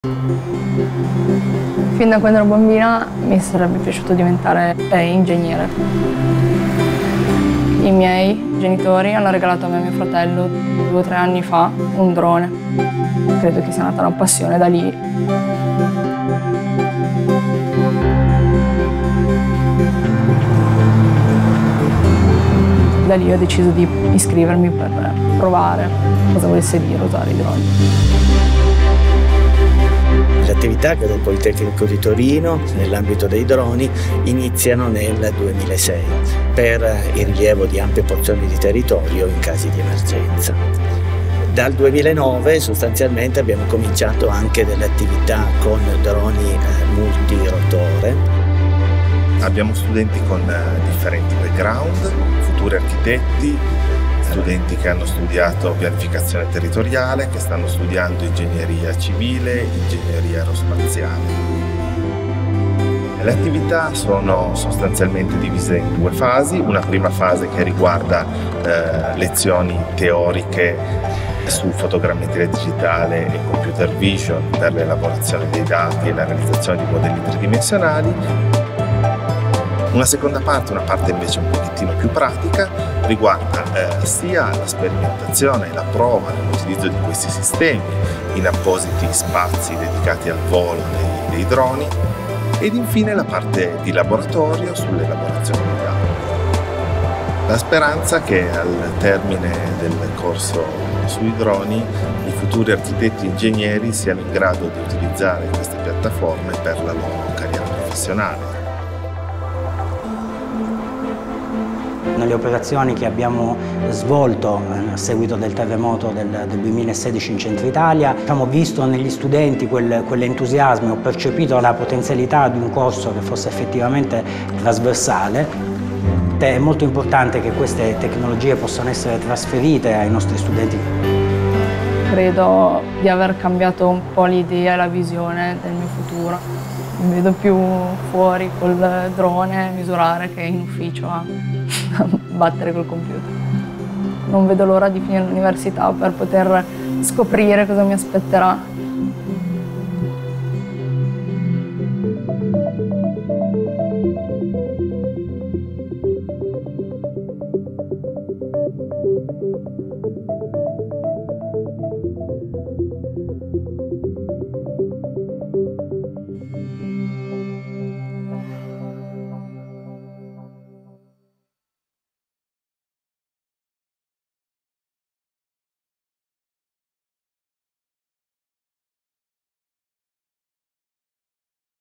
Fin da quando ero bambina mi sarebbe piaciuto diventare ingegnere. I miei genitori hanno regalato a me e mio fratello 2 o 3 anni fa un drone. Credo che sia nata una passione da lì. Da lì ho deciso di iscrivermi per provare cosa volesse dire usare i droni. Le attività che del Politecnico di Torino nell'ambito dei droni iniziano nel 2006 per il rilievo di ampie porzioni di territorio in casi di emergenza. Dal 2009 sostanzialmente abbiamo cominciato anche delle attività con droni multirotore. Abbiamo studenti con differenti background, futuri architetti, studenti che hanno studiato pianificazione territoriale, che stanno studiando ingegneria civile, ingegneria aerospaziale. Le attività sono sostanzialmente divise in 2 fasi, una prima fase che riguarda lezioni teoriche su fotogrammetria digitale e computer vision per l'elaborazione dei dati e la realizzazione di modelli tridimensionali. Una seconda parte, una parte invece un pochettino più pratica, riguarda sia la sperimentazione e la prova dell'utilizzo di questi sistemi in appositi spazi dedicati al volo dei droni, ed infine la parte di laboratorio sull'elaborazione di dati. La speranza è che al termine del corso sui droni i futuri architetti e ingegneri siano in grado di utilizzare queste piattaforme per la loro carriera professionale. Nelle operazioni che abbiamo svolto a seguito del terremoto del 2016 in Centro Italia, abbiamo visto negli studenti quell'entusiasmo e ho percepito la potenzialità di un corso che fosse effettivamente trasversale. È molto importante che queste tecnologie possano essere trasferite ai nostri studenti. Credo di aver cambiato un po' l'idea e la visione del mio futuro. Mi vedo più fuori col drone, misurare, che in ufficio a battere col computer. Non vedo l'ora di finire l'università per poter scoprire cosa mi aspetterà.